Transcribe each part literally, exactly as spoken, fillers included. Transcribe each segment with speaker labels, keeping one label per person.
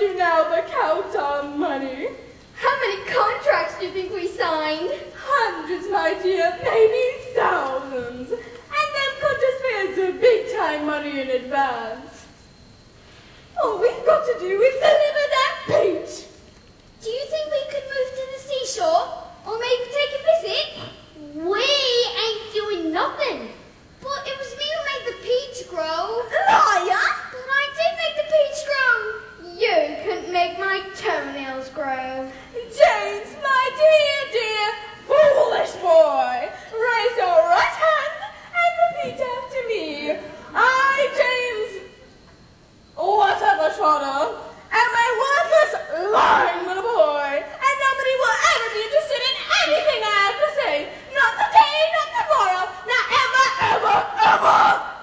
Speaker 1: you now but count our money.
Speaker 2: How many contracts do you think we signed?
Speaker 1: Hundreds, my dear, maybe thousands. And them could just pay us the big-time money in advance. All we've got to do is deliver that peach.
Speaker 2: Do you think we could move to the seashore? Or maybe take a visit? We ain't doing nothing. But it was me who made the peach grow.
Speaker 1: Liar!
Speaker 2: But I did make the peach grow. You couldn't make my toenails grow.
Speaker 1: James, my dear, dear, foolish boy, raise your right hand and repeat after me. I, James, whatever Trotter, am a worthless, lying little boy, and nobody will ever be interested in anything I have to say. Not today, not tomorrow, not ever, ever, ever.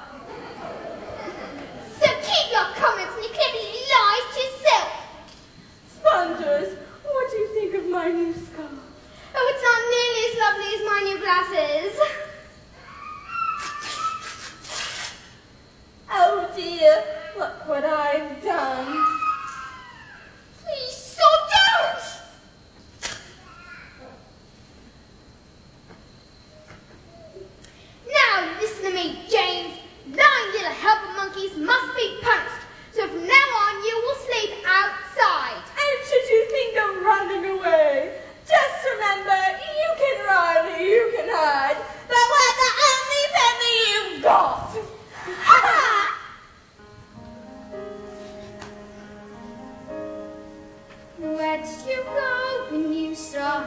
Speaker 2: So keep your comments and your clever lies to yourself.
Speaker 1: Spongers, what do you think of my new scarf?
Speaker 2: Oh, it's not nearly as lovely as my new glasses.
Speaker 1: Oh dear, look what I've done.
Speaker 2: Please, so don't! Now listen to me, James. Lying little helper monkeys must be punished. So from now on, you will sleep outside.
Speaker 1: And should you think of running away, just remember, you can run, you can hide, but we're the only family you've got. Ha ha!
Speaker 2: Where did you go when you saw